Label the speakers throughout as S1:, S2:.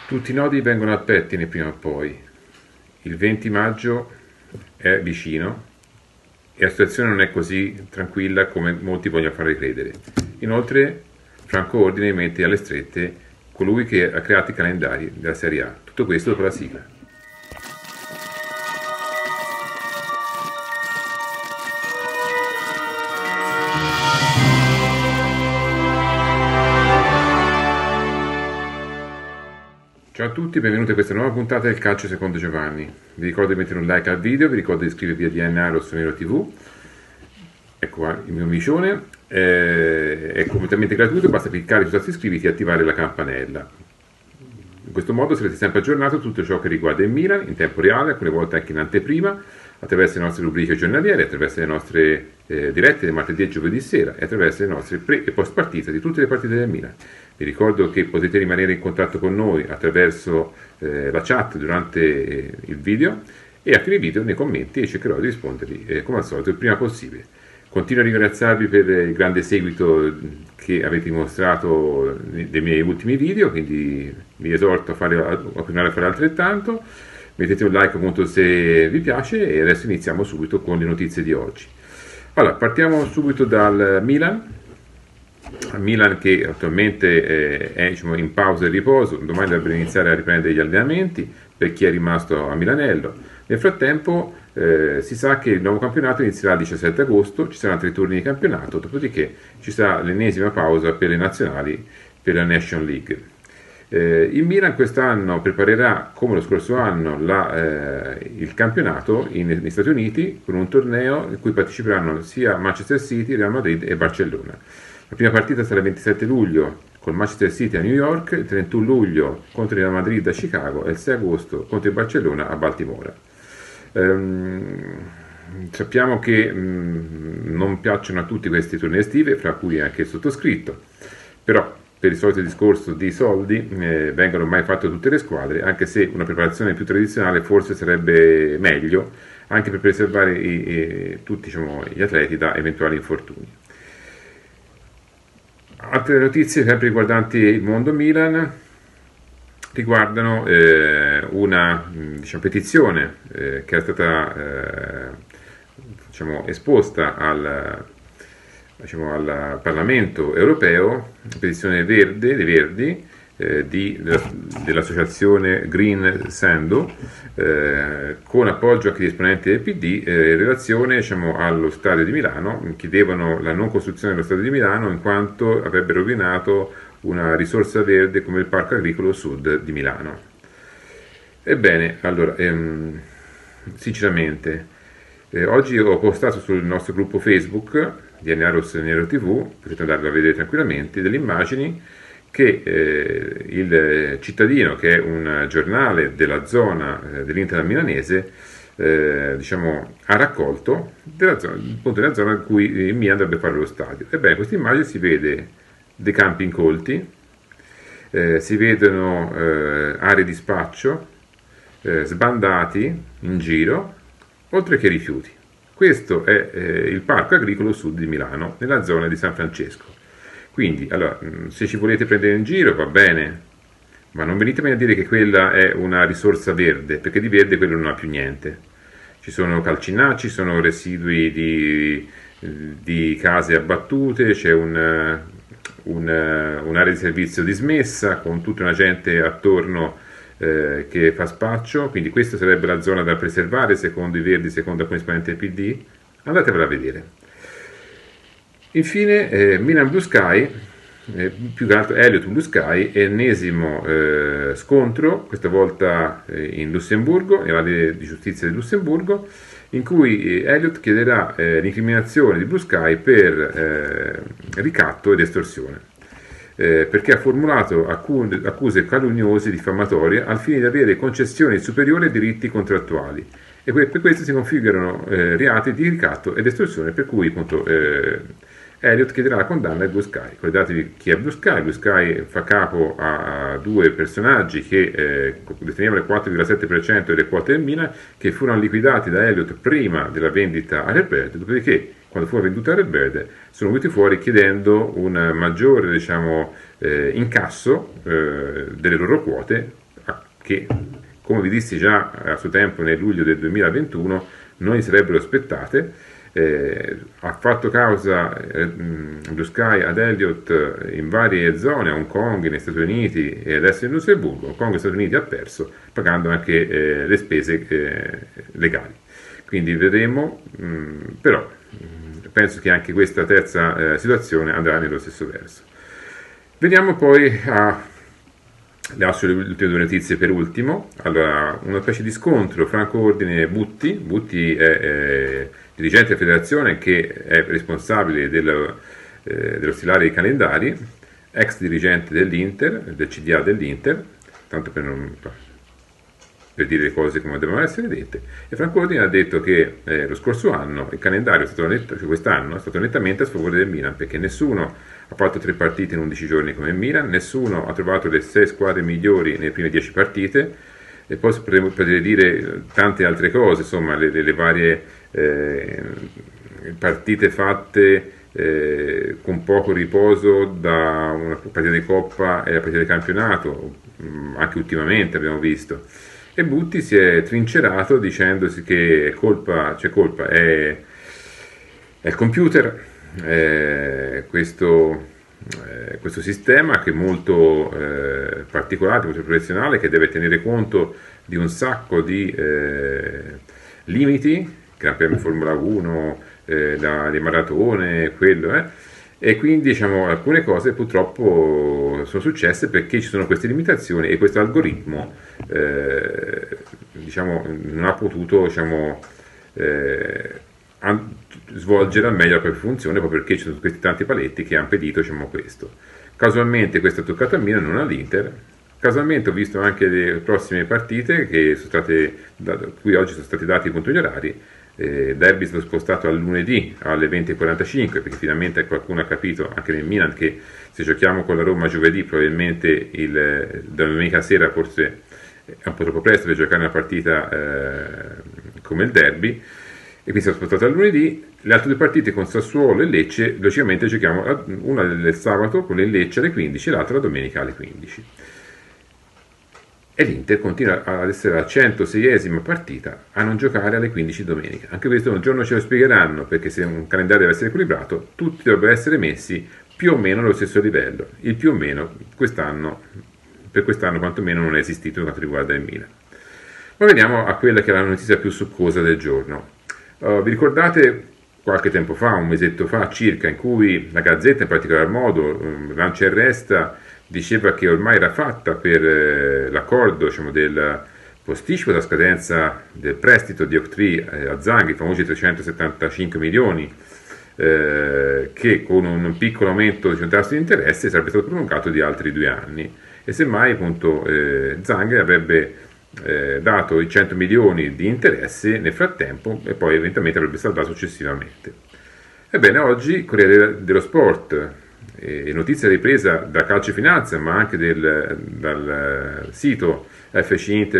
S1: Tutti i nodi vengono al pettine prima o poi. Il 20 maggio è vicino e la situazione non è così tranquilla come molti vogliono fare credere. Inoltre, Franco Ordine mette alle strette colui che ha creato i calendari della Serie A. Tutto questo dopo la sigla. Ciao a tutti, benvenuti a questa nuova puntata del Calcio Secondo Giovanni. Vi ricordo di mettere un like al video, vi ricordo di iscrivervi a DNA Rossonero TV. Ecco qua il mio micione, è completamente gratuito, basta cliccare su tasti iscriviti e attivare la campanella. In questo modo sarete sempre aggiornati su tutto ciò che riguarda il Milan in tempo reale, alcune volte anche in anteprima, attraverso le nostre rubriche giornaliere, attraverso le nostre dirette del martedì e giovedì sera e attraverso le nostre pre- e post partita di tutte le partite del Milan. Vi ricordo che potete rimanere in contatto con noi attraverso la chat durante il video e a fine video nei commenti e cercherò di rispondervi come al solito il prima possibile. Continuo a ringraziarvi per il grande seguito che avete dimostrato nei miei ultimi video, quindi vi esorto a continuare a fare altrettanto. Mettete un like appunto se vi piace e adesso iniziamo subito con le notizie di oggi. Allora, partiamo subito dal Milan. Milan che attualmente è in pausa e riposo, domani dovrebbe iniziare a riprendere gli allenamenti per chi è rimasto a Milanello. Nel frattempo si sa che il nuovo campionato inizierà il 17 agosto, ci saranno 3 turni di campionato, dopodiché ci sarà l'ennesima pausa per le nazionali per la Nation League. Il Milan quest'anno preparerà, come lo scorso anno, il campionato negli Stati Uniti con un torneo in cui parteciperanno sia Manchester City, Real Madrid e Barcellona. La prima partita sarà il 27 luglio con Manchester City a New York, il 31 luglio contro il Real Madrid a Chicago e il 6 agosto contro il Barcellona a Baltimora. Sappiamo che non piacciono a tutti questi tornei estivi, fra cui anche il sottoscritto, però per il solito discorso di soldi vengono ormai fatte tutte le squadre, anche se una preparazione più tradizionale forse sarebbe meglio, anche per preservare tutti gli atleti da eventuali infortuni. Altre notizie sempre riguardanti il mondo Milan riguardano una petizione che è stata esposta al Parlamento europeo, petizione dei Verdi, dell'associazione Green Sando, con appoggio anche di esponenti del PD, in relazione allo stadio di Milano. Chiedevano la non costruzione dello stadio di Milano in quanto avrebbe rovinato una risorsa verde come il Parco Agricolo Sud di Milano. Ebbene, allora, sinceramente, oggi ho postato sul nostro gruppo Facebook DNA Rossonero TV, potete andarlo a vedere tranquillamente, delle immagini che il Cittadino, che è un giornale della zona dell'Inter milanese, ha raccolto della zona in cui il Milan dovrebbe fare lo stadio. Ebbene, in questa immagine si vede dei campi incolti, si vedono aree di spaccio sbandati in giro, oltre che rifiuti. Questo è il Parco Agricolo Sud di Milano, nella zona di San Francesco. Quindi, allora, se ci volete prendere in giro va bene, ma non venitemi a dire che quella è una risorsa verde, perché di verde quello non ha più niente. Ci sono calcinacci, ci sono residui di case abbattute, c'è un'area di servizio dismessa con tutta una gente attorno che fa spaccio, quindi questa sarebbe la zona da preservare secondo i Verdi, secondo alcuni esponenti del PD. Andatevela a vedere. Infine Milan Blue Sky, più che altro Elliott Blue Sky, ennesimo scontro, questa volta in Lussemburgo, nell'area di giustizia di Lussemburgo, in cui Elliott chiederà l'incriminazione di Blue Sky per ricatto ed estorsione, perché ha formulato accuse calunniose e diffamatorie al fine di avere concessioni superiori ai diritti contrattuali, e per questo si configurano reati di ricatto ed estorsione, per cui appunto Elliott chiederà la condanna di Blue Sky. Ricordatevi chi è Blue Sky. Blue Sky fa capo a 2 personaggi che detenevano il 4,7% delle quote del Milan, che furono liquidati da Elliott prima della vendita a Red, dopodiché quando fu venduta a Red sono venuti fuori chiedendo un maggiore incasso delle loro quote che, come vi dissi già a suo tempo nel luglio del 2021, non gli sarebbero spettate. Ha fatto causa Blue Sky ad Elliott in varie zone, a Hong Kong, negli Stati Uniti e adesso in Lussemburgo. Hong Kong e Stati Uniti ha perso, pagando anche le spese legali. Quindi vedremo, però penso che anche questa terza situazione andrà nello stesso verso. Vediamo poi le ultime due notizie per ultimo. Allora, una specie di scontro Franco Ordine e Butti. Butti è dirigente della federazione che è responsabile dello stilare i calendari, ex dirigente dell'Inter, del CDA dell'Inter, tanto per dire le cose come devono essere dette. E Franco Ordine ha detto che lo scorso anno il calendario è stato quest'anno è stato nettamente a sfavore del Milan, perché nessuno ha fatto 3 partite in 11 giorni come il Milan, nessuno ha trovato le 6 squadre migliori nelle prime 10 partite, e poi potrei dire tante altre cose, insomma, le varie partite fatte con poco riposo da una partita di Coppa e la partita di campionato, anche ultimamente abbiamo visto. E Butti si è trincerato dicendosi che è il computer, questo sistema che è molto particolare, molto professionale, che deve tenere conto di un sacco di limiti, Gran Premio Formula 1, le maratone, e quindi diciamo alcune cose purtroppo sono successe perché ci sono queste limitazioni e questo algoritmo non ha potuto svolgere al meglio la propria funzione, proprio perché ci sono questi tanti paletti che hanno impedito questo. Casualmente questo è toccato a Milan, non all'Inter. Casualmente ho visto anche le prossime partite che sono state, cui oggi sono stati dati i punti orari. Derby è stato spostato al lunedì alle 20:45, perché finalmente qualcuno ha capito anche nel Milan che se giochiamo con la Roma giovedì probabilmente la domenica sera forse è un po' troppo presto per giocare una partita come il Derby, e quindi si è spostato al lunedì. Le altre 2 partite con Sassuolo e Lecce logicamente giochiamo una del sabato con il Lecce alle 15 e l'altra la domenica alle 15. E l'Inter continua ad essere la 106esima partita a non giocare alle 15 domenica. Anche questo un giorno ce lo spiegheranno, perché se un calendario deve essere equilibrato, tutti dovrebbero essere messi più o meno allo stesso livello. Il più o meno per quest'anno quantomeno non è esistito per quanto riguarda il Milan. Ma veniamo a quella che è la notizia più succosa del giorno. Vi ricordate qualche tempo fa, un mesetto fa circa, in cui la Gazzetta in particolar modo, Lancia e Resta, diceva che ormai era fatta per l'accordo del posticipo della scadenza del prestito di Oaktree a Zanghi, i famosi 375 milioni, che con un piccolo aumento di un tasso di interesse sarebbe stato prolungato di altri 2 anni, e semmai appunto Zanghi avrebbe dato i 100 milioni di interesse nel frattempo e poi eventualmente avrebbe saldato successivamente. Ebbene, oggi Corriere dello Sport, notizia ripresa da Calcio e Finanza, ma anche dal sito FC Inter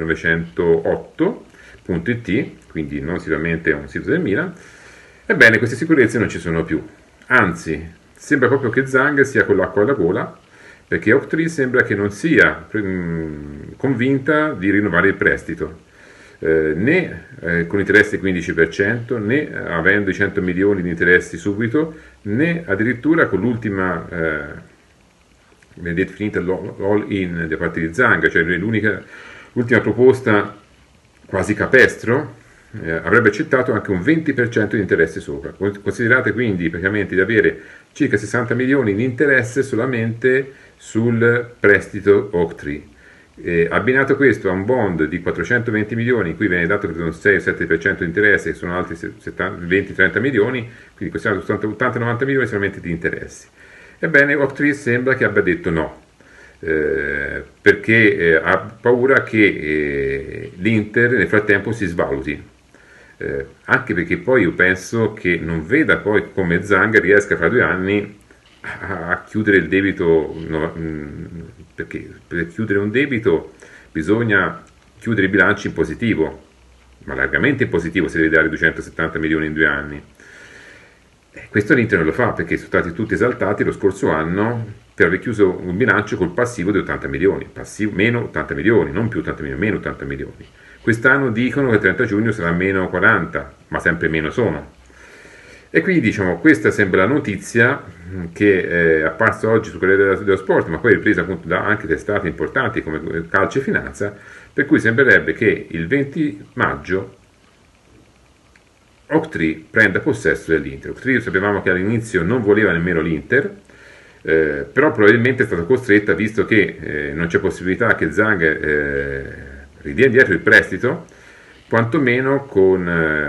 S1: 1908.it, quindi non sicuramente un sito del Milan. Ebbene, queste sicurezze non ci sono più, anzi sembra proprio che Zang sia con l'acqua alla gola, perché Oaktree sembra che non sia convinta di rinnovare il prestito, né con interessi 15%, né avendo i 100 milioni di interessi subito, né addirittura con l'ultima finita l'all-in da parte di Zang, cioè l'ultima proposta quasi capestro, avrebbe accettato anche un 20% di interessi sopra. Considerate quindi praticamente di avere circa 60 milioni di interesse solamente sul prestito Oaktree. Abbinato questo a un bond di 420 milioni in cui viene dato credo un 6-7% di interesse, che sono altri 20-30 milioni, quindi questi 80-90 milioni solamente di interessi. Ebbene, Oaktree sembra che abbia detto no, perché ha paura che l'Inter nel frattempo si svaluti. Anche perché poi io penso che non veda poi come Zang riesca fra 2 anni a chiudere il debito, perché per chiudere un debito bisogna chiudere i bilanci in positivo, ma largamente in positivo se deve dare 270 milioni in 2 anni. Questo l'Inter non lo fa perché sono stati tutti esaltati lo scorso anno per aver chiuso un bilancio col passivo di 80 milioni, passivo, meno 80 milioni, non più 80 milioni, meno 80 milioni. Quest'anno dicono che il 30 giugno sarà meno 40, ma sempre meno sono. E quindi diciamo questa sembra la notizia che è apparsa oggi su Corriere dello Sport, ma poi ripresa appunto da anche testate importanti come Calcio e Finanza, per cui sembrerebbe che il 20 maggio Oaktree prenda possesso dell'Inter. Oaktree sapevamo che all'inizio non voleva nemmeno l'Inter, però probabilmente è stata costretta, visto che non c'è possibilità che Zhang ridia indietro il prestito, quantomeno con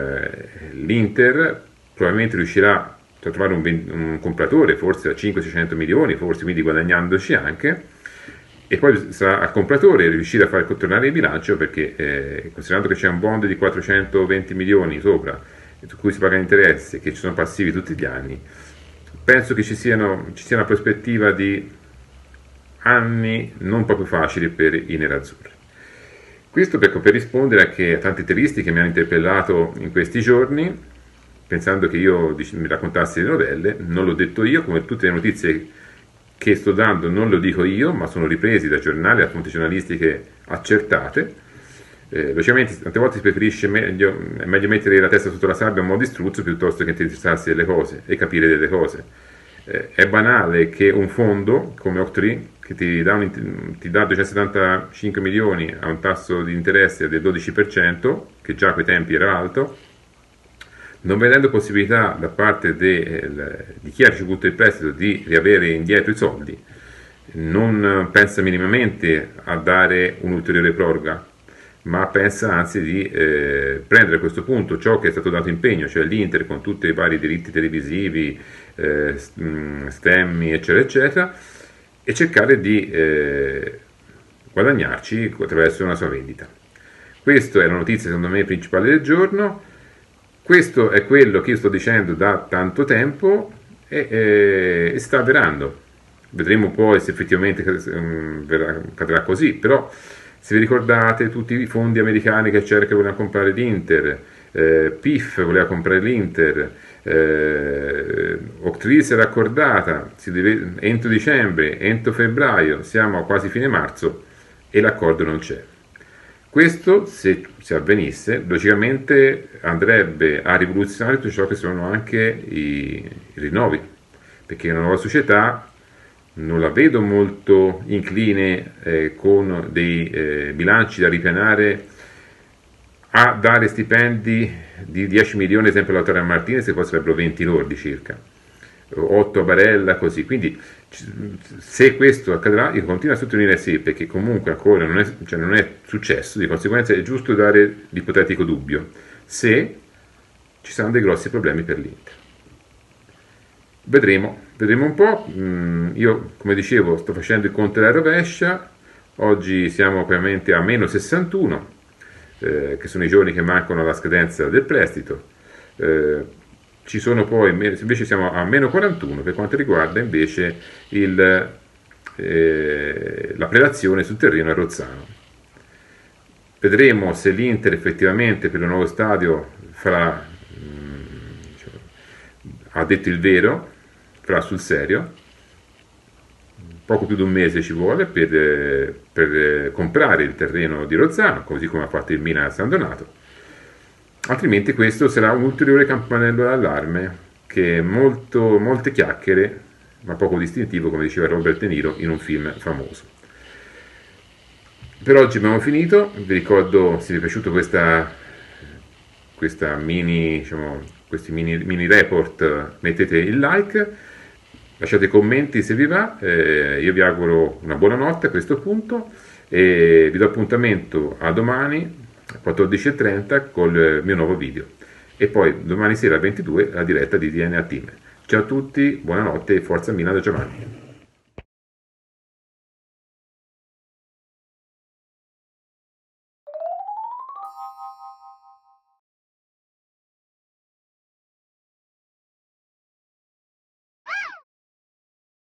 S1: l'Inter probabilmente riuscirà a trovare un compratore, forse da 500-600 milioni, forse, quindi guadagnandoci anche, e poi sarà al compratore riuscire a far tornare il bilancio, perché considerando che c'è un bond di 420 milioni sopra, su cui si paga interessi, che ci sono passivi tutti gli anni, penso che ci sia una prospettiva di anni non proprio facili per i nerazzurri. Questo per rispondere a tanti interisti che mi hanno interpellato in questi giorni, pensando che io mi raccontassi le novelle. Non l'ho detto io, come tutte le notizie che sto dando non lo dico io, ma sono ripresi da giornali, da fonti giornalistiche accertate. Logicamente tante volte si preferisce è meglio mettere la testa sotto la sabbia a mo' di struzzo piuttosto che interessarsi delle cose e capire delle cose. È banale che un fondo come Oaktree, che ti dà 275 milioni a un tasso di interesse del 12%, che già a quei tempi era alto, non vedendo possibilità da parte di chi ha ricevuto il prestito di riavere indietro i soldi, non pensa minimamente a dare un'ulteriore proroga, ma pensa anzi di prendere a questo punto ciò che è stato dato impegno, cioè l'Inter con tutti i vari diritti televisivi, stemmi, eccetera, eccetera, e cercare di guadagnarci attraverso una sua vendita. Questa è la notizia secondo me principale del giorno. Questo è quello che io sto dicendo da tanto tempo e sta avverando. Vedremo poi se effettivamente cadrà così, però se vi ricordate tutti i fondi americani che c'era che volevano comprare l'Inter, PIF voleva comprare l'Inter, Oaktree si era accordata, entro dicembre, entro febbraio, siamo a quasi fine marzo e l'accordo non c'è. Questo, se avvenisse, logicamente andrebbe a rivoluzionare tutto ciò che sono anche i rinnovi, perché una nuova società non la vedo molto incline con dei bilanci da ripianare a dare stipendi di 10 milioni, ad esempio all'Autorio Martinez, che poi sarebbero 20 lordi circa, 8 a Barella, così. Quindi se questo accadrà, io continuo a sottolineare sì, perché comunque ancora non è successo, di conseguenza è giusto dare l'ipotetico dubbio se ci saranno dei grossi problemi per l'Inter. Vedremo un po'. Io, come dicevo, sto facendo il conto della rovescia. Oggi siamo ovviamente a meno 61, che sono i giorni che mancano alla scadenza del prestito. Ci sono poi, invece siamo a meno 41 per quanto riguarda invece la prelazione sul terreno a Rozzano. Vedremo se l'Inter effettivamente per il nuovo stadio ha detto il vero, farà sul serio. Poco più di un mese ci vuole per comprare il terreno di Rozzano, così come ha fatto il Milan a San Donato. Altrimenti questo sarà un ulteriore campanello d'allarme che è molte chiacchiere, ma poco distintivo, come diceva Robert De Niro in un film famoso. Per oggi abbiamo finito. Vi ricordo, se vi è piaciuto questa questi mini report, mettete il like, lasciate commenti se vi va. Io vi auguro una buona notte a questo punto e vi do appuntamento a domani 14:30 col mio nuovo video e poi domani sera alle 22 la diretta di DNA Team. Ciao a tutti, buonanotte e forza Milan da Giovanni.